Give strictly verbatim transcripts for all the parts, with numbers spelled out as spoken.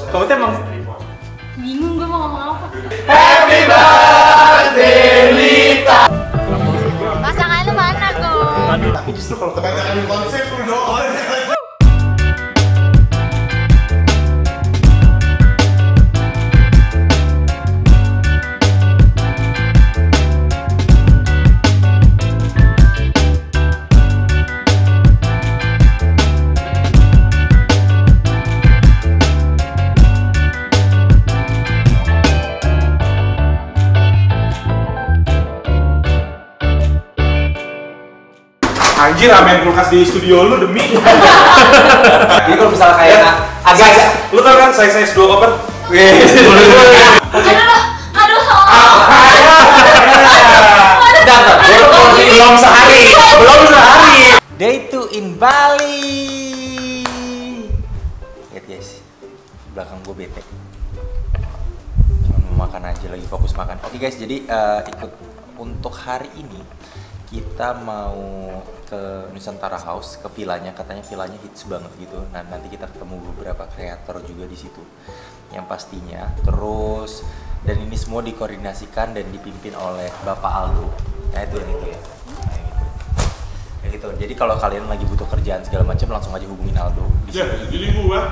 Kamu tuh emang bingung gue mau ngomong apa. Happy birthday Lita. Pasangan lu mana kok? Tapi justru kalau kebanyakan konsep lu doang. Anjir, ramen kulkas di studio lu demi. Jadi kalau misalnya kayak agak, lu tau kan size size dua koper? Aduh, belum sehari, belum sehari. day two in Bali. Lihat guys, belakang gue bete. Cuma mau makan aja, lagi fokus makan. Oke guys, jadi uh, ikut untuk hari ini kita mau ke Nusantara House, ke villanya. Katanya villanya hits banget gitu. Nah, nanti kita ketemu beberapa kreator juga di situ. Yang pastinya. Terus dan ini semua dikoordinasikan dan dipimpin oleh Bapak Aldo. Nah, itu yang itu ya. Nah, yang itu. Ya gitu. Jadi kalau kalian lagi butuh kerjaan segala macam langsung aja hubungin Aldo di sini. Ya, jadi gua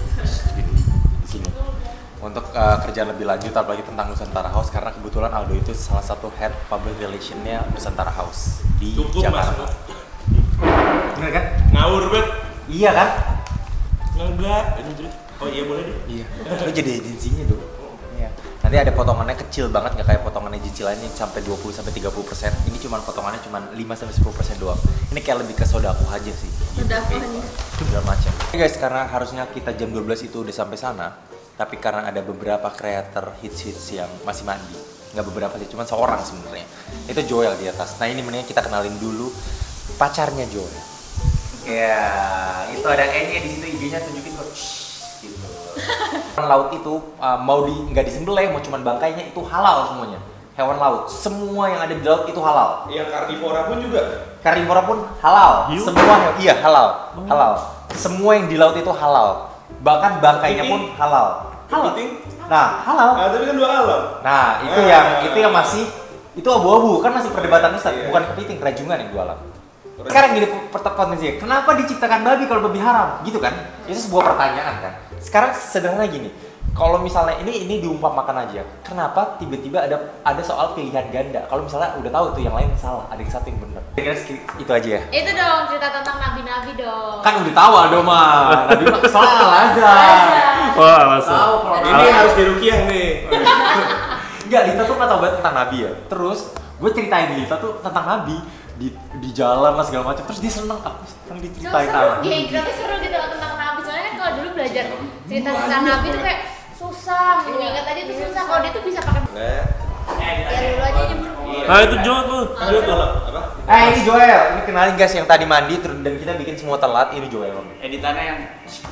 Di sini. Untuk uh, kerjaan lebih lanjut apalagi tentang Nusantara House, karena kebetulan Aldo itu salah satu head public relation-nya Nusantara House di cukup Jakarta. mas. Bener kan? Ngawur bet. Iya kan? Enggak. Oh iya boleh deh. Iya. Lu jadi agensinya tuh. Iya. Nanti ada potongannya kecil banget, nggak kayak potongannya cicilannya yang sampai dua puluh sampai tiga puluh persen. Ini cuma potongannya cuma lima sampai sepuluh persen doang. Ini kayak lebih ke sodako aja sih. Sodako aja. Segala macam. Oke guys, karena harusnya kita jam dua belas itu udah sampai sana, tapi karena ada beberapa kreator hits-hits yang masih mandi. Nggak beberapa sih, cuma seorang sebenarnya. Itu Joel di atas. Nah, ini mendingan kita kenalin dulu pacarnya Joel. Ya, itu ada E-nya di situ, I G-nya tunjukin kok. Gitu. Laut itu uh, mau di nggak disembelih, mau cuman bangkainya itu halal semuanya. Hewan laut, semua yang ada di laut itu halal. Yang karnivora pun juga. Karnivora pun halal. Hiu? Semua hewan, iya halal, halal. Semua yang di laut itu halal. Bahkan bangkainya pun halal. Halal. Kepiting? Nah, halal. Ah, tapi kan dua alam. Nah, itu Ah. yang itu yang masih itu abu-abu kan masih perdebatan besar, Iya. bukan kepiting, rajungan yang dua alam. Sekarang gini pertanyaan, kenapa diciptakan babi kalau babi haram? Gitu kan? Itu sebuah pertanyaan kan. Sekarang sederhana gini, kalau misalnya ini ini diumpamakan aja, kenapa tiba-tiba ada ada soal pilihan ganda? Kalau misalnya udah tahu tuh yang lain salah, ada yang satu yang benar. Kira-kira itu aja ya. Itu dong cerita tentang nabi-nabi dong. Kan udah tahu dong mah, nabi mah salah aja. Wah, masa. Tahu kalau Ini harus dirukiah nih. Enggak, Lita tuh nggak tahu banget tentang nabi ya. Terus gue ceritain Lita tuh tentang nabi di di jalan lah segala macam. Terus dia seneng, aku seneng Seru, diceritain seru, nabi. ya tapi seru gitu loh tentang nabi. Soalnya kan kalau dulu belajar cerita tentang nabi tuh kayak susah, mengingat aja tuh susah. Kalau dia tuh bisa pakai ya dulu aja nyebut. Ah, itu Joel tuh. Joel tuh apa? Eh ini Joel, ini kenalin guys yang tadi mandi terus dan kita bikin semua telat. Ini Joel. Editannya yang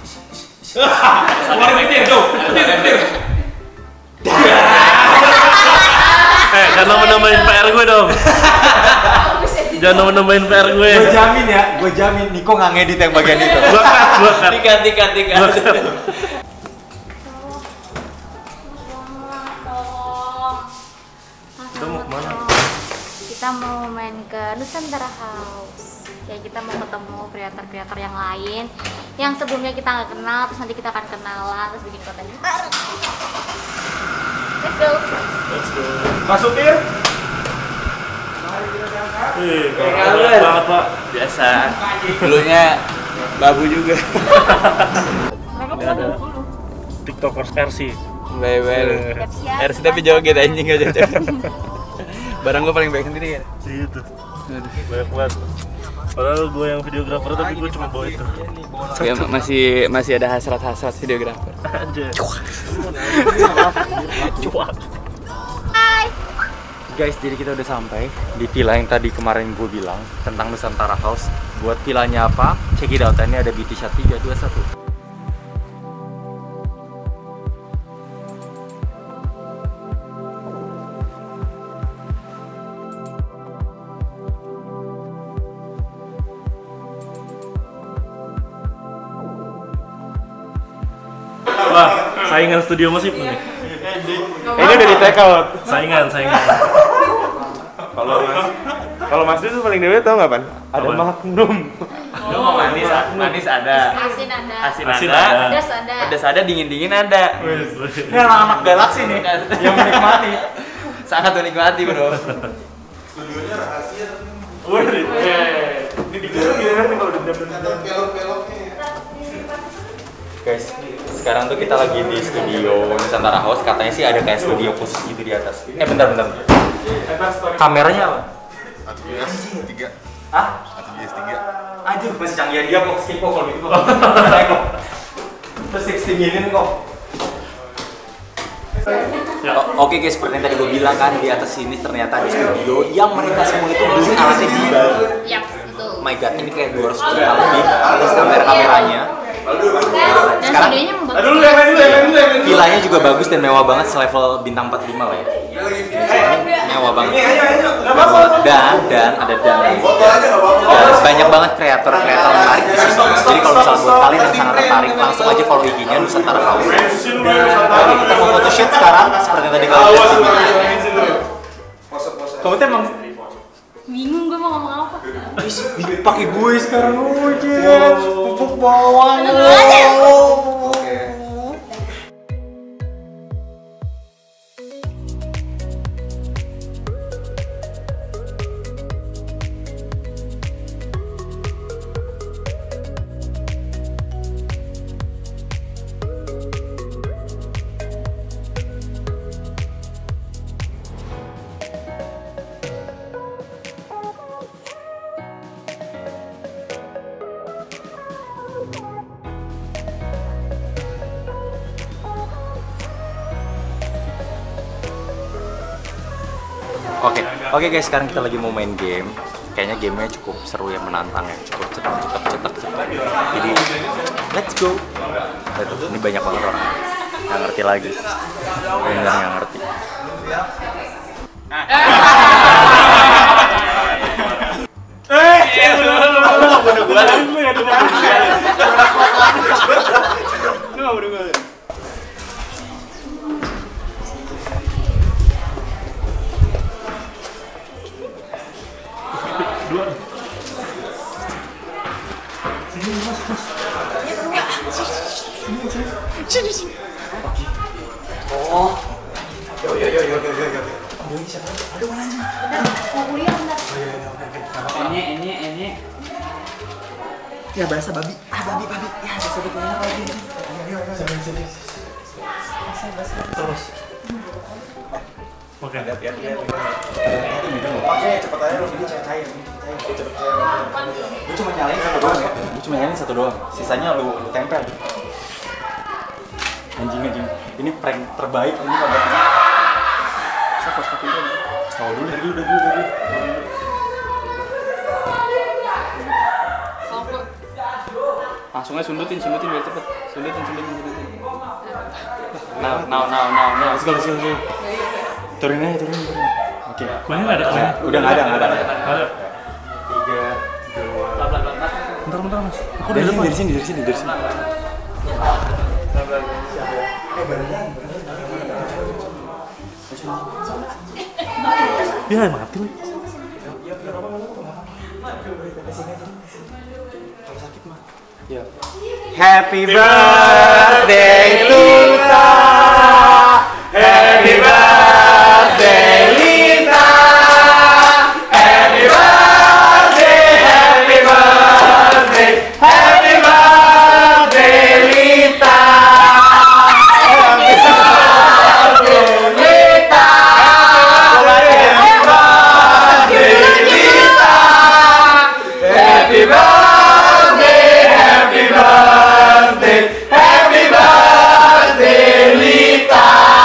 Suara petir, Jo. Petir, petir. Eh, jangan nama-namain P R gue dong. Jangan nama-namain P R gue. Gue jamin ya, gue jamin Niko nggak ngedit yang bagian itu. Gue cut, gue cut. tiga tiga tiga. Kita mau kemana? Kita mau main ke Nusantara House. Ya kita mau ketemu kreator-kreator yang lain yang sebelumnya kita nggak kenal, terus nanti kita akan kenalan, terus bikin konten bareng. Let's go. Let's go. Pak Supir. Wih, Kabar. banget banget pak. Biasa. Dulunya babu juga. Ini ada TikTokers versi. Bye bye. Siap-siap. R C tapi joget anjing aja. Barang gua paling baik sendiri ya. Itu. Banyak banget. Padahal gue yang videografer tapi gue cuma bawa itu. Ya, masih masih ada hasrat-hasrat videografer. Aja. Cuak. Hai. Guys, jadi kita udah sampai di villa yang tadi kemarin gue bilang tentang Nusantara House. Buat villanya apa? Check it out. Ini ada B T Shot tiga dua satu. Wah, Saingan studio musik nih. Ini udah di take out. Saingan, saingan. Kalau Mas, kalau Mas itu paling dewe tau nggak pan? Ada Apa? Magnum. Lu mau manis, manis ada. Asin ada. Asin, Asin ada. ada. Pedas ada. Pedas ada, dingin-dingin ada. Ini anak-anak galaksi nih yang menikmati. Sangat menikmati, Bro. Studionya rahasia. Wih, ini digoreng gimana nih kalau dendam pelok-peloknya. Guys, sekarang tuh kita lagi di studio Nusantara House. Katanya sih ada kayak studio khusus gitu di atas. Eh bentar bentar. Kameranya apa? A T B S tiga. Hah? A T B S tiga. Aduh, masih canggih dia kok. Skip kok kalau gitu kok. Kok. Terus sixteen-in kok. Ya. O- Oke guys, seperti yang tadi gue bilang kan, di atas sini ternyata ada studio yang mereka semua itu beli alatnya di Bali. Yap, betul. Oh my god, ini kayak dua ratus juta lebih plus kamera-kameranya. Dan Sekarang studionya membagus. Aduh, lu yang main dulu, yang main dulu, yang main dulu. villanya juga bagus dan mewah banget, selevel bintang empat puluh lima lah ya. Mewah banget. Ini ayo, ayo, nggak apa-apa. Dan dan ada dan Foto aja nggak apa-apa. dan banyak banget kreator-kreator menarik di sini. Jadi kalau misalnya buat kalian yang sangat tertarik, langsung aja follow I G-nya Nusantara House. Oke, kita mau photoshoot sekarang seperti yang tadi kalian lihat. Kamu tuh emang Bingung gue mau ngomong apa. pakai gue sekarang aja. Pupuk bawang. Oke, oke guys, sekarang kita lagi mau main game. Kayaknya gamenya cukup seru ya, menantang ya, cukup cetak cetak cetak cetak. Jadi, let's go. Lihat, ini banyak banget orang nggak ngerti lagi, benar nggak ngerti. Eh, udah, udah, udah, udah, udah, udah, lu ya, udah, lu nggak berdua. Mau kuliah bentar. Ini, ini, ini. Ya bahasa babi, ah babi babi, ya bahasa babi enak lagi. Terus. Oke. Oke, cepet aja lu, ini cair, cepet cair. Gue cuma nyalain satu doang ya, gue cuma nyalain satu doang. Sisanya lu, lu tempel. Anjing anjing, ini prank terbaik ini kabarnya. Siapa sepatu itu? Tahu dulu, dari dulu, dari dulu, dari dulu. Langsung aja sundutin, sundutin biar cepet. Sundutin, sundutin, sundutin. Now, now, now, now, now. Let's go, let's go, let's go. Turunin aja, turunin, turunin. Oke. Kuenya nggak ada kuenya. Udah nggak ada, nggak ada. Ada. Tiga, dua. Bentar, bentar mas. Aku Dari dari sini, depan. dari sini, dari sini, dari sini. Ya mati lagi. Happy birthday to Lita. Happy birthday Lita. Happy birthday, happy birthday, happy birthday Lita. Happy birthday Lita. Happy birthday Lita. Happy birthday, happy birthday, happy birthday Lita.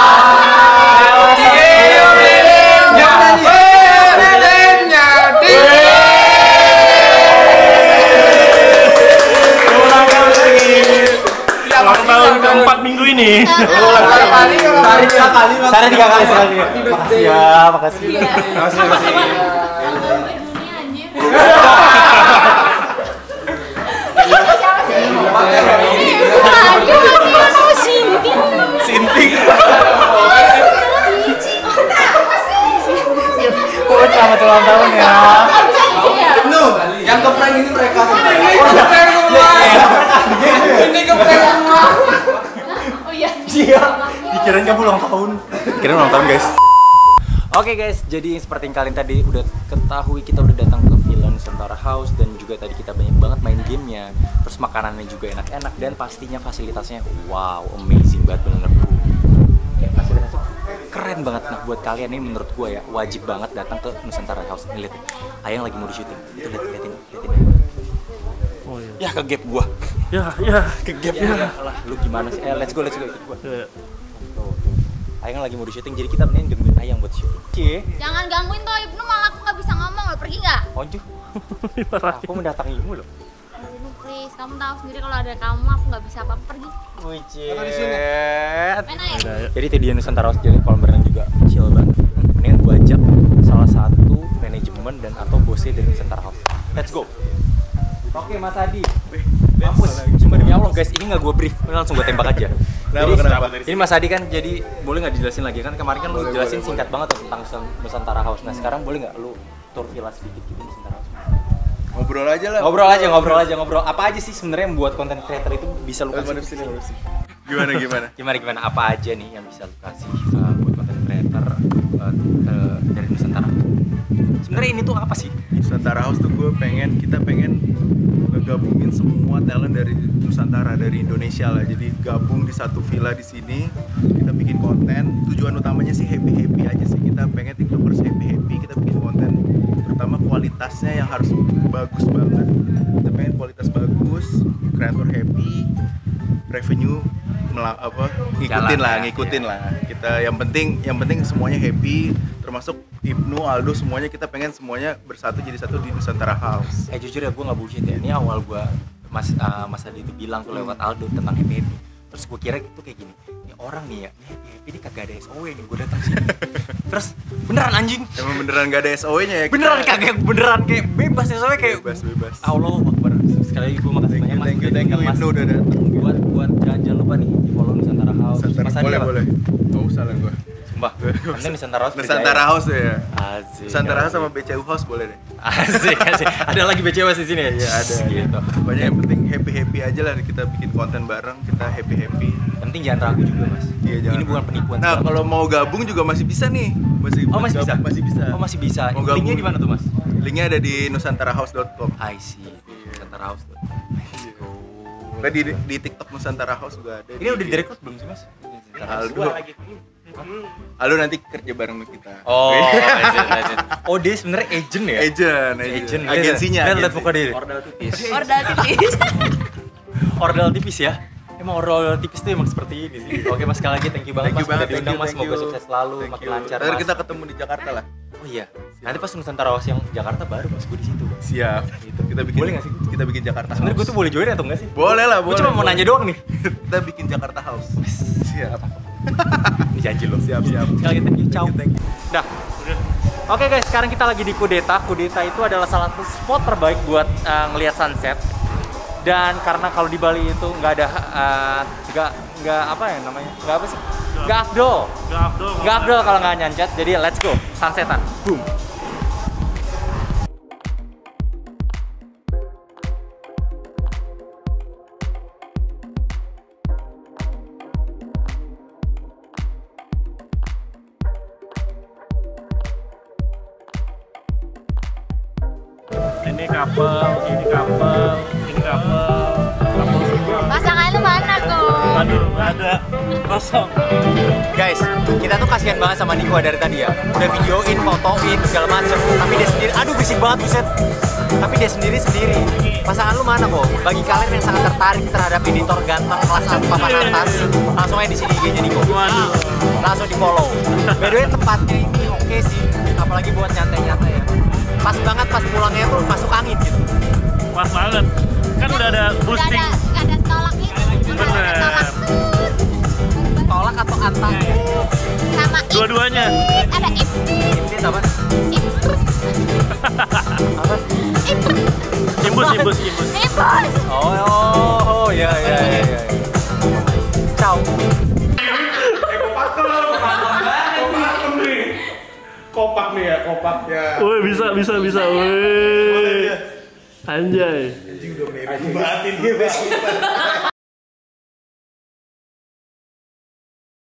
Ulang tahun keempat minggu ini. Sehari tiga kali, sehari tiga kali, sehari tiga kali. Makasih ya, makasih. Sama-sama. Sama dunia anjir. Siapa sih? Ini dia lagi sama Cindy. Kirain kamu ulang tahun. Kirain ulang tahun guys. Oke okay guys, jadi seperti yang kalian tadi udah ketahui, kita udah datang ke Villa Nusantara House dan juga tadi kita banyak banget main gamenya. Terus makanannya juga enak-enak dan pastinya fasilitasnya wow, amazing banget bener bro. Kayak fasilitasnya keren banget. Nah buat kalian ini menurut gue ya wajib banget datang ke Nusantara House. Nih lihat, Ayang lagi mau di syuting. Itu lihat, liatin, liatin. Oh iya. Ya ke gap gua. Ya, ya. Ke gap ya. Lah, lu gimana sih? Eh, let's go, let's go ikut gua. Ya. Ayang lagi mau di syuting, jadi kita mending gangguin Ayang buat syuting. Cie. Jangan gangguin toh, Ibnu malah aku nggak bisa ngomong loh, pergi nggak? Onju. Aku mendatangimu loh. Ibnu please, kamu tahu sendiri kalau ada kamu aku nggak bisa apa-apa, pergi. Wih, Atau di sini. Main aja. Udah, ya. Jadi itu dia Nusantara House, jadi kolam berenang juga chill banget. Hmm, mendingan gua ajak salah satu manajemen dan atau bosnya dari Nusantara House. Let's go. Oke Mas Adi. Mampus. Cuma demi Allah guys, ini nggak gua brief, langsung gua tembak aja. Kenapa, Jadi, kenapa? Ini Mas Adi kan, jadi boleh nggak dijelasin lagi kan kemarin kan lu jelasin singkat banget tuh tentang Nusantara House. Nah sekarang boleh nggak lu tour villa sedikit gitu Nusantara House? Ngobrol aja lah. Ngobrol aja, ngobrol aja, ngobrol. Apa aja sih sebenarnya yang buat konten creator itu bisa lu Eh, kasih? mana sini, mana sini. Gimana gimana? Gimana gimana? Apa aja nih yang bisa lu kasih uh, buat konten creator uh, uh, dari Nusantara? Sebenarnya ini tuh apa sih? Nusantara House tuh gue pengen, kita pengen ngegabungin semua talent dari Nusantara, dari Indonesia lah. Jadi gabung di satu villa di sini, kita bikin konten. Tujuan utamanya sih happy happy aja sih. Kita pengen tiktokers happy happy. Kita bikin konten, terutama kualitasnya yang harus bagus banget. Kita pengen kualitas bagus, kreator happy, revenue mela- apa ngikutin Jalan, lah, ya, ngikutin iya. lah. Kita yang penting, yang penting semuanya happy, termasuk Ibnu, Aldo, semuanya kita pengen semuanya bersatu jadi satu di Nusantara House. Eh jujur ya gue nggak bullshit ya. Ini awal gue Mas uh, Mas Adi itu bilang tuh lewat Aldo tentang happy happy. Terus gue kira itu kayak gini. Ini orang nih ya, ini happy happy ini kagak ada S O W nih gue datang sini. Terus beneran anjing. Emang beneran gak ada S O W-nya ya? kita- Beneran kagak beneran kayak bebas S O W kayak Bebas, bebas. Allah Akbar. Sekali lagi gue makasih Thank banyak you, Mas. thank you, udah thank you, diundang, Mas. Ibnu udah datang. Buat buat jangan, jangan lupa nih di follow Nusantara House. Nusantara, Mas Adi boleh, apa? boleh. Gak usah lah gue. Sumpah. Nanti Nusantara House. Nusantara House tuh ya. Asik. Nusantara House sama B C U House boleh deh. Asik, asik. Ada lagi B C W di sini ya? Iya ada. Gitu. Pokoknya yang penting happy happy aja lah, kita bikin konten bareng, kita happy happy. Yang penting jangan ragu juga Mas. Iya, jangan. Ini bukan penipuan. Nah segala kalau mau gabung juga masih bisa nih. Masih Oh masih bisa? Masih bisa. Oh masih bisa. Mau gabung. Linknya di mana tuh Mas? Linknya ada di nusantara house dot com. I see. Nusantara House tuh. Let's go. Nah, di, di TikTok Nusantara House juga ada. Ini udah direkrut belum sih Mas? Aldo. Aldo nanti kerja bareng sama kita. Oh, agent, agent. Oh dia sebenarnya agent ya? Agent, agent. Agent. Agensinya. Lihat lihat agensi. muka dia. Ordal tipis. Ordal tipis. Ordal tipis ya. Emang ordal tipis tuh emang seperti ini sih. Oke Mas, sekali lagi thank you banget Thank you Mas udah banget, thank diundang you, Mas. thank Semoga you. sukses selalu, Thank makin you. lancar Ntar Mas. kita ketemu di Jakarta lah. Oh iya. Nanti pas Nusantara House yang Jakarta baru Mas gue di situ. Siap. Gitu. Kita bikin. Boleh nggak sih? Kita bikin Jakarta Sebenarnya gue House. tuh boleh join atau enggak sih? Boleh lah, Gue boleh. cuma mau boleh. nanya doang nih. Kita bikin Jakarta House. Siap. Ini janji lo. Siap, siap. Sekali lagi thank you, ciao. Thank you. Dah. Oke guys, sekarang kita lagi di Kudeta. Kudeta itu adalah salah satu spot terbaik buat uh, ngelihat sunset. Dan karena kalau di Bali itu nggak ada uh, nggak nggak apa ya namanya nggak apa sih nggak afdol Gak Abdul. nggak afdol kalau nggak nyancat. Jadi let's go sunsetan. Boom. Ini couple, ini couple, ini couple. Couple semua. Pasangan lu mana tuh? Aduh, nggak ada. Kosong. Guys, kita tuh kasihan banget sama Niko dari tadi ya. Udah videoin, fotoin segala macem. Tapi dia sendiri, aduh berisik banget buset. Tapi dia sendiri sendiri. Pasangan lu mana kok? Bagi kalian yang sangat tertarik terhadap editor ganteng kelas A papan atas, langsung aja di sini I G-nya Niko. Waduh. Langsung di follow. By the way tempatnya ini oke sih, apalagi buat nyantai-nyantai ya. Pas banget pas pulangnya tuh masuk angin gitu. Pas banget. Kan udah ada Gak boosting. ada, gak ada tolaknya. Udah ada Bener. tolak. Tolak atau antak? Sama ip. Dua-duanya. Ada ip. Ini apa? Ip. Apa? Ip. Imbus, imbus, imbus. Ip, bos. Oh, oh, oh, ya, ya, ya, ya. Ciao. Kopak nih ya, kopak ya. Woi, bisa, bisa, bisa. Woi. Anjay. Anjing udah merah batin dia, Bos.